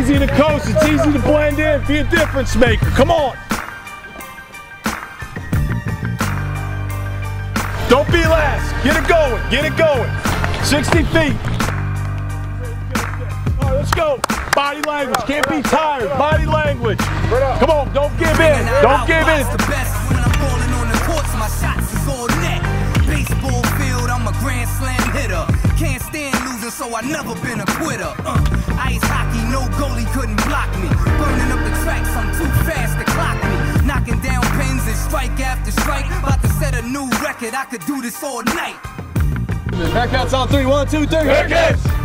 easy to coast. It's easy to blend in. Be a difference maker. Come on. Don't be last. Get it going. Get it going. 60 feet. All right, let's go. Body language. Can't be tired. Body language. Come on. Don't give in. Don't give in. The best when I'm falling on the courts, my shots is all net. Baseball field, I'm a grand slam hitter. Can't stand losing, so I never been a quitter. Ice hockey, no goalie couldn't block me. Burning up the tracks, I'm too fast to clock me. Knocking down pins and strike after strike. About to set a new record, I could do this all night. Bearcats on 3. 1, 2, 3. Bearcats!